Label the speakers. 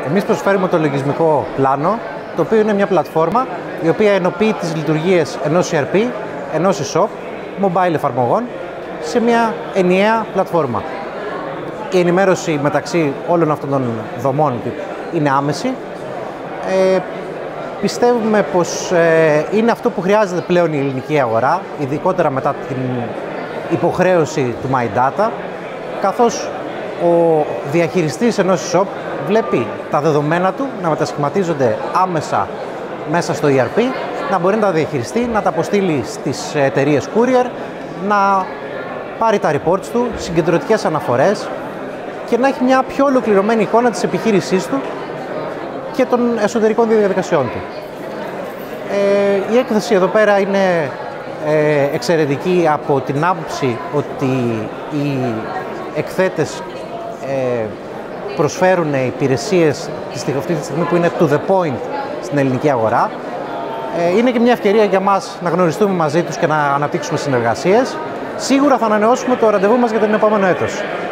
Speaker 1: Εμείς προσφέρουμε το λογισμικό πλάνο, το οποίο είναι μια πλατφόρμα η οποία ενοποιεί τις λειτουργίες ενός ERP, ενός e-shop, mobile εφαρμογών, σε μια ενιαία πλατφόρμα. Η ενημέρωση μεταξύ όλων αυτών των δομών είναι άμεση. Πιστεύουμε πως είναι αυτό που χρειάζεται πλέον η ελληνική αγορά, ειδικότερα μετά την υποχρέωση του My Data, καθώς ο διαχειριστής ενός e-shop βλέπει τα δεδομένα του να μετασχηματίζονται άμεσα μέσα στο ERP, να μπορεί να τα διαχειριστεί, να τα αποστείλει στις εταιρείες courier, να πάρει τα reports του, συγκεντρωτικές αναφορές και να έχει μια πιο ολοκληρωμένη εικόνα της επιχείρησής του και των εσωτερικών διαδικασιών του. Η έκθεση εδώ πέρα είναι εξαιρετική από την άποψη ότι οι εκθέτες προσφέρουν υπηρεσίες αυτή τη στιγμή που είναι to the point στην ελληνική αγορά. Είναι και μια ευκαιρία για μας να γνωριστούμε μαζί τους και να αναπτύξουμε συνεργασίες. Σίγουρα θα ανανεώσουμε το ραντεβού μας για τον επόμενο έτος.